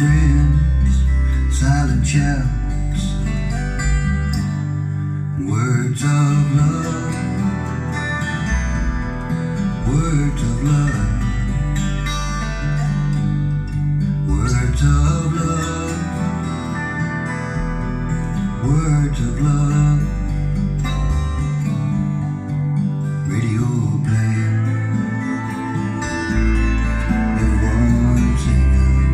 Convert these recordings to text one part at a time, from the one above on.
friends, silent shouts, words of love, words of love, words of love, words of love. Radio playing, new one singing,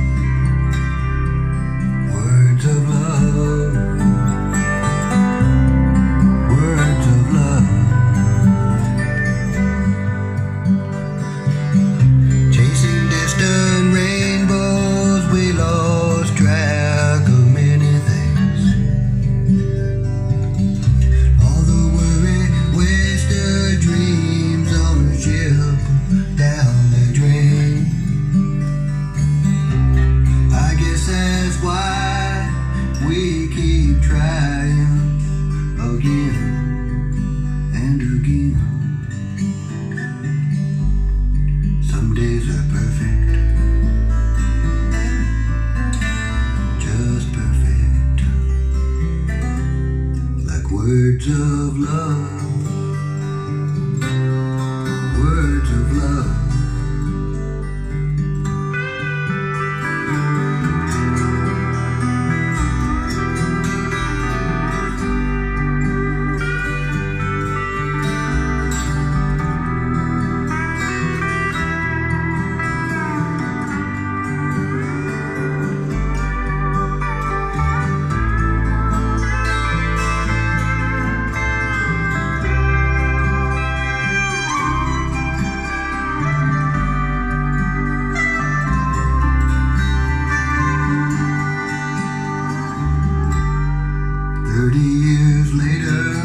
words of love, words of love. Chasing distant rainbows, we lost track of many things. All the worry, wasted dreams on a ship down the drain. I guess that's why we keep trying again and again. Some days are perfect, just perfect, like words of love, words of love. 30 years later,